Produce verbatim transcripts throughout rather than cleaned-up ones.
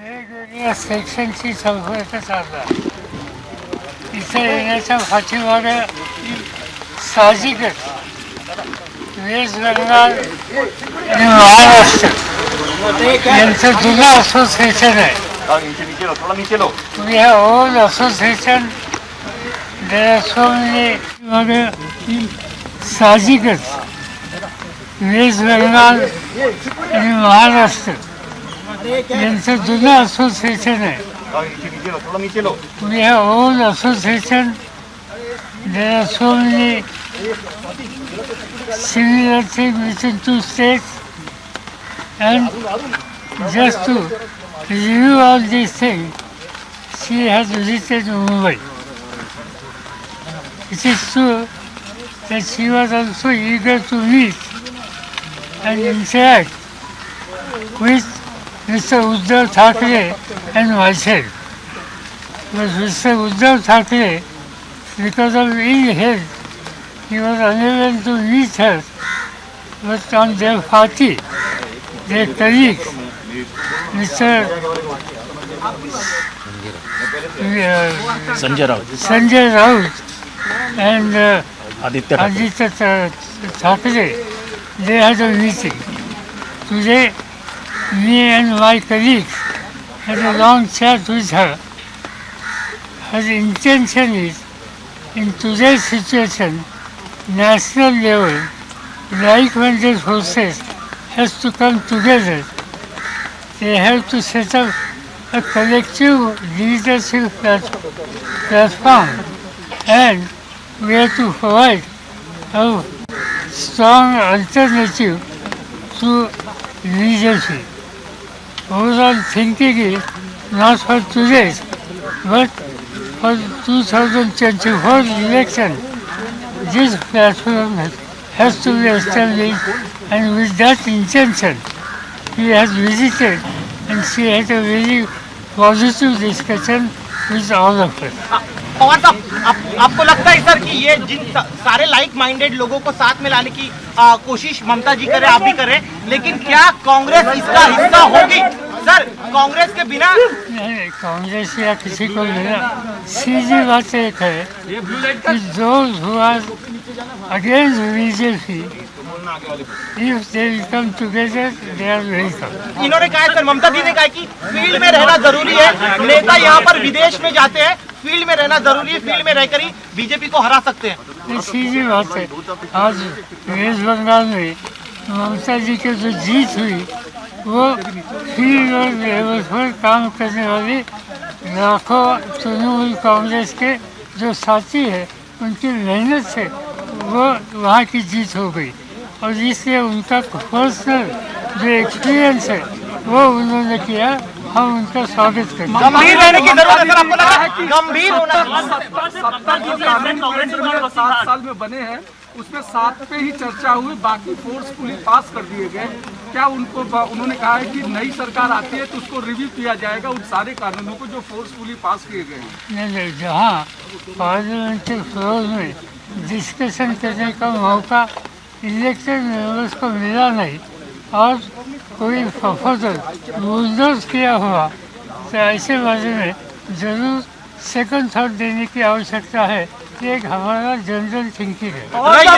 वेगवेगळ्या सेक्शनची चौकट चालला. इथे येण्याच्या पाठीमागे साहजिकच वेस्ट बेंगाल आणि महाराष्ट्र यांचं जुनं असोसिएशन आहे. We have all association. There are so many साहजिकच वेस्ट बेंगाल आणि महाराष्ट्र यांचं जुनं असोसिएशन आहे. We have all association. There are so many similar things between two states, and just to review all these things, she has visited Mumbai. It is true that she was also eager to meet and interact with Mister Uddhav Thackeray and myself. But Mister Uddhav Thackeray, because of ill health, he was unable to meet her. But on their party, their colleagues, Mister Uh, Sanjay Raut, Sanjay Raut and uh, Aditya Aditya Thackeray, they had a meeting. Today, me and my colleagues had a long chat with her. Her intention is, in today's situation, national level, like-minded forces has to come together. They have to set up a collective leadership platform, and we have to provide a strong alternative to leadership. Overall thinking is not for today's, but for two thousand twenty-four election, this platform has to be established, and with that intention, he has visited and she had a very positive discussion with all of us. Pawar साहब, आप, आपको लगता है sir कि ये जिन सारे like minded लोगों को साथ में लाने की आ, कोशिश ममता जी करे, आप भी करें, लेकिन क्या कांग्रेस इसका हिस्सा होगी? सर, कांग्रेस के बिना नहीं, कांग्रेस या किसी को लेना, सीधी बात एक है कि those who are against BJP, if they will come together, they are welcome. इन्होंने कहा सर, ममता जी ने कहा कि फील्ड में रहना जरूरी है. नेता यहाँ पर विदेश में जाते हैं, फील्ड में रहना जरूरी है, फील्ड में रहकर ही बीजेपी को हरा सकते हैं. सीधी बात है. आज वेस्ट बंगाल में ममता जी की जो जीत हुई, वो फील्ड और लेवल पर काम करने वाली लाखों तृणमूल कांग्रेस के जो साथी है, उनकी मेहनत से वो वहाँ की जीत हो गई. और इसलिए उनका पर्सनल जो एक्सपीरियंस है वो उन्होंने किया. हम उनका स्वागत करते हैं. गंभीर रहने की जरूरत है सर, आपको लगा है कि गंभीर होना? सात साल में बने हैं, उसमें सात पे ही चर्चा हुई, बाकी फोर्सफुली पास कर दिए गए. क्या उनको उन्होंने कहा है कि नई सरकार आती है तो उसको रिव्यू किया जाएगा उन सारे कानूनों को जो फोर्सफुली पास किए गए हैं? नहीं नहीं, जहाँ पार्लियामेंट्री फ्लोर में डिस्कशन करने का मौका इलेक्टेड मेंबर्स को मिला नहीं और कोई प्रपोजल बुलडोज किया हुआ, तो ऐसे बारे में जरूर सेकंड थॉट देने की आवश्यकता है. ये एक हमारा जनरल थिंकिंग है.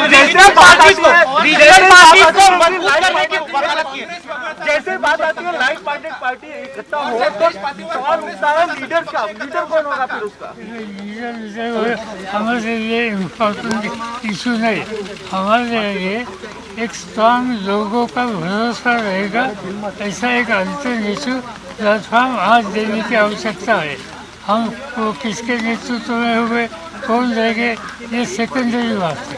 जैसे बात आती है लाइक माइंडेड पार्टी इकट्ठा हो तो सवाल उठता है लीडर का, लीडर कौन होगा फिर उसका? लीडर लीडर हमारे लिए इम्पोर्टेंट इशू नहीं. हमारे लिए एक स्ट्रॉन्ग लोगों का भरोसा रहेगा, ऐसा एक अल्टरनेटिव प्लेटफॉर्म आज देने की आवश्यकता है. हम वो किसके नेतृत्व में हुए, कौन रहेंगे, ये सेकेंडरी बात है.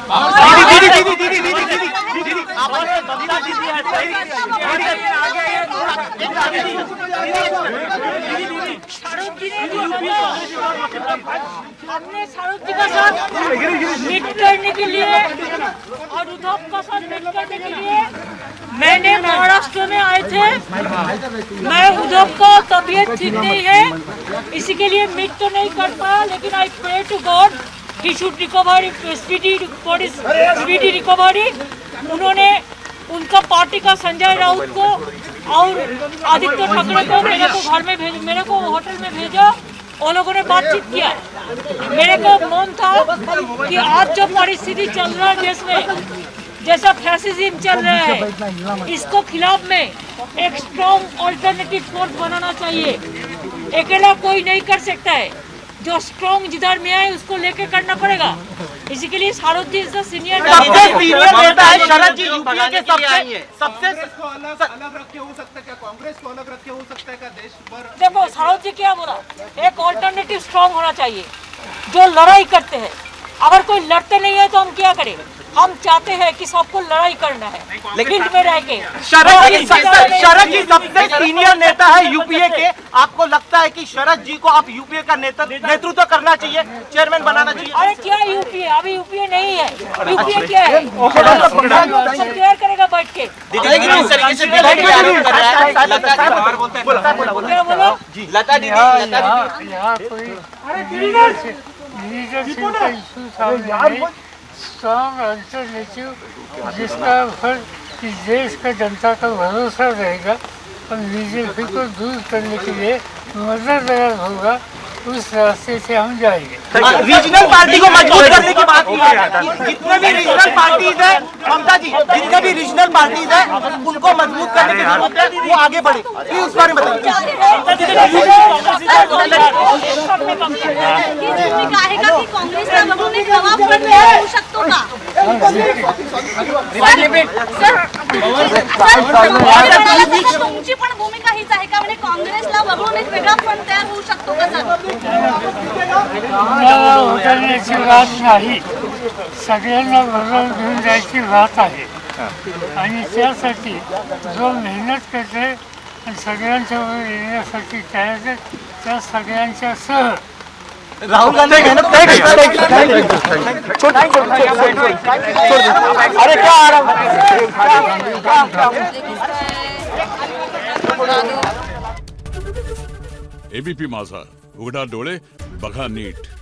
हमने शाहरुख जी का साथ मीट करने के लिए और उद्धव का साथ मीट करने के लिए मैंने महाराष्ट्र में आए थे. मैं उद्धव का तबीयत ठीक नहीं है, इसी के लिए मीट तो नहीं कर पाया, लेकिन I pray to God he should recover speedy speedy recovery. उन्होंने उनका पार्टी का संजय राउत को और आदित्य ठाकरे को मेरे को घर में भेज मेरे को होटल में भेजा। वो लोगों ने बातचीत किया। मेरे को मन था कि आज जो परिस्थिति चल रहा है देश में, जैसा फैसिज्म चल रहा है, इसको खिलाफ में एक स्ट्रॉन्ग अल्टरनेटिव फोर्स बनाना चाहिए। अकेला कोई नहीं कर सकता है, जो स्ट्रॉन्ग जिधर में है उसको लेके करना पड़ेगा। इसी के लिए सारोजी इज द सीनियर सबसे सीनियर नेता है शरद जी, यूपीए के सबसे सबसे अलग रखे हो सकता है क्या? कांग्रेस को अलग रखे हो सकता है क्या देश भर? देखो सारोज जी क्या बोला, एक ऑल्टरनेटिव स्ट्रॉन्ग होना चाहिए जो लड़ाई करते हैं। अगर कोई लड़ते नहीं है तो हम क्या करें? हम चाहते हैं कि सबको लड़ाई करना है, फील्ड में रह के। शरद जी शरद जी सबसे सीनियर नेता है यूपीए के। आपको लगता है कि शरद जी को आप यूपीए का नेतृत्व करना चाहिए, चेयरमैन बनाना चाहिए? अरे क्या यूपीए? अभी यूपीए नहीं है। यूपीए क्या है? सब तैयार करेगा बैठ के। क्या बोलो? लता दीदी यहाँ कोई लीडरशिप का इशू सामने है। स्ट्रॉन्ग अल्टरनेटिव जिसका फल कि देश का जनता का भरोसा रहेगा और बीजेपी को दूर करने के लिए मददगार होगा, उस रास्ते से हम जाएंगे। रीजनल पार्टी को मजबूत करने की बात की है। जितने भी रीजनल पार्टीज है ममता जी, जितने भी रीजनल पार्टीज है उनको मजबूत करने की जरूरत है, वो आगे बढ़े। ये उस बारे में बताइए। काँग्रेसला बघून एक जबाब पण तयार होऊ शकतो का? तुमची पण भूमिका हीच आहे का? म्हणजे काँग्रेसला बघून एक वेगळा फंड तयार होऊ शकतो का सर? उतरण्याची बात नाही, सगळ्यांना बरोबर घेऊन जायची बात आहे आणि त्यासाठी जो मेहनत करते आणि सगळ्यांच्या बरोबर येण्यासाठी तयार, त्या सगळ्यांच्या सह राहुल गांधी मेहनत नहीं अरे क्या आ रहा एबीपी माझा, उघडा डोळे बघा नीट।